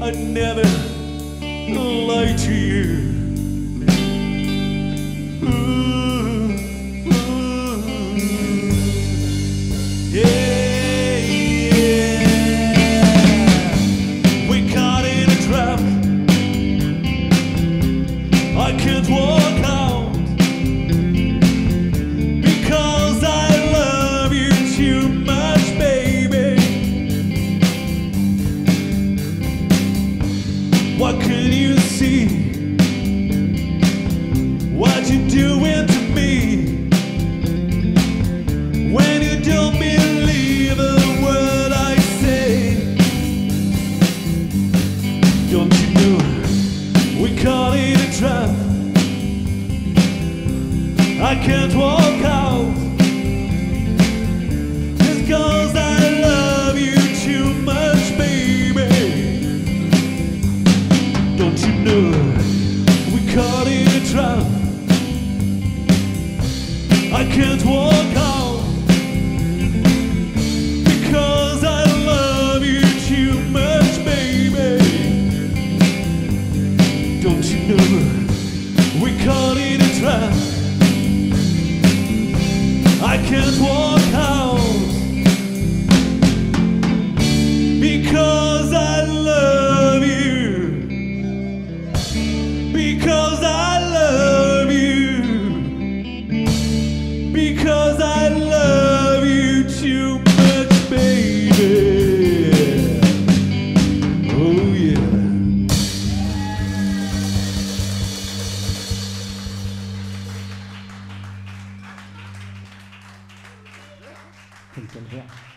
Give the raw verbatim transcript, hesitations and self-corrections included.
I'd never lie to you. Ooh, ooh, yeah, yeah. We caught in a trap. I can't walk out because I love you too much, baby. What could you see? What you doing to me? When you don't believe a word I say, don't you know we caught in a trap? I can't walk out just 'cause I love you too much, baby. Don't you know we caught in a trap? I can't walk out because I love you too much, baby. Don't you know we caught in a trap? I can't walk out because I love you, because I love you, because I love you too much, baby. Oh yeah. Hình chân